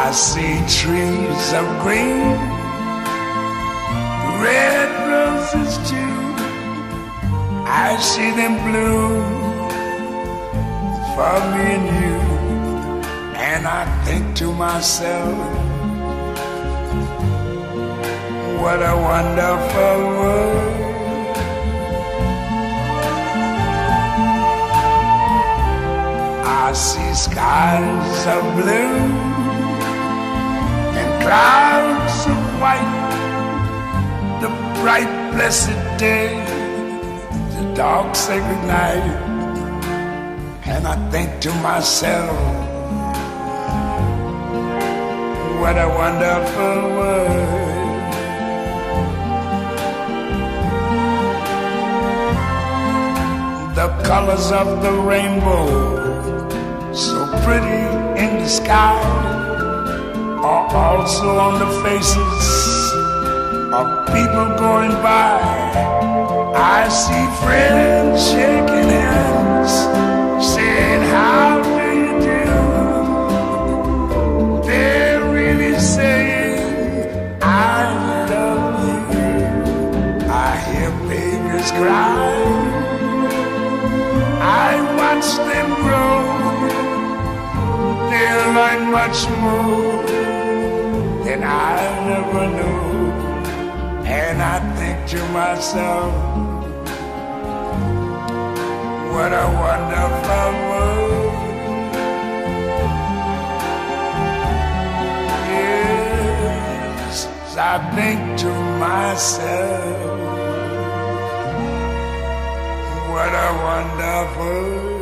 I see trees of green, red roses too. I see them bloom for me and you. And I think to myself, what a wonderful world. I see skies of blue and clouds of white, the bright blessed day, the dark sacred night. And I think to myself, what a wonderful world. The colors of the rainbow, so pretty in the sky, are also on the faces of people going by. I see friends shaking hands, saying, how do you do? They're really saying, I love you. I hear babies cry, I watch them grow. They'll learn much more than I never knew. And I think to myself, what a wonderful world. Yes, I think to myself, what a wonderful world.